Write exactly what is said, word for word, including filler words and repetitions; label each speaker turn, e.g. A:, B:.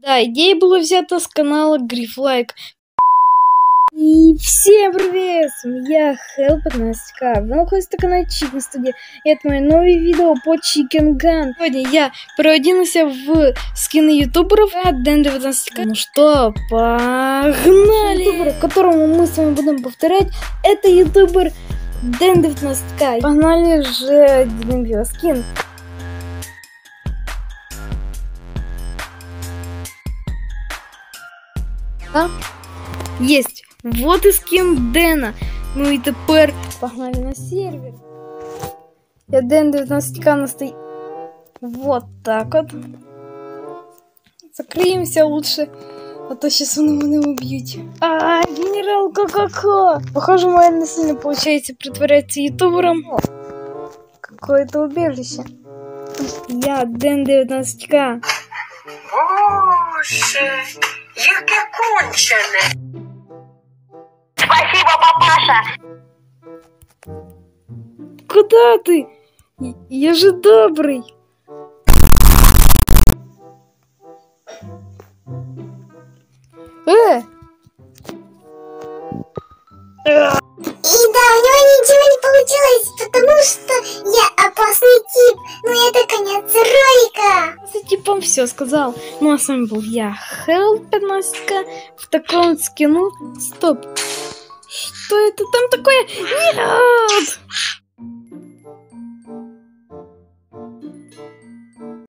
A: Да, идея была взята с канала Грифлайк. И всем привет! Я Хелл пятнадцать ка. Вы находитесь на канале Chicken Studio. И это мое новое видео по Chicken Gun. Сегодня я переоделся в скины ютуберов от Дэн девятнадцать ка. Ну что, погнали! Ютубер, которому мы с вами будем повторять, это ютубер Дэн девятнадцать ка. Погнали же, делаем скин. Да? Есть. Вот и скин Дэна. Ну и теперь погнали на сервер. Я Дэн девятнадцать ка настоит. Вот так вот. Закроемся лучше, а то сейчас он меня убьют. А, генерал ка-ка-ка. Похоже, моя насильно получается притворяться ютубером. Какое-то убежище. Я Дэн девятнадцать ка.
B: Боже, яке кончене.
C: Спасибо, папаша.
A: Куда ты? Я же добрый. Э!
C: И да, у него ничего не получилось, потому что я опасный тип. Ну это конец ролика.
A: С типом все сказал. Ну а с вами был я, Хелл пятнадцать ка, в таком скину. Стоп. Что это там такое? Нет!